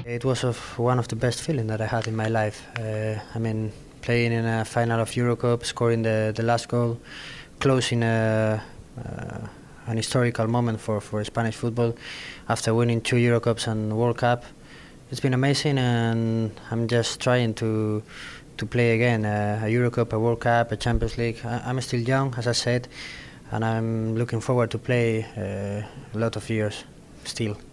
It was one of the best feelings that I had in my life. I mean, playing in a final of Eurocup, scoring the last goal, closing an historical moment for Spanish football after winning 2 Eurocups and World Cup. It's been amazing, and I'm just trying to play again a Eurocup, a World Cup, a Champions League. I'm still young, as I said, and I'm looking forward to play a lot of years still.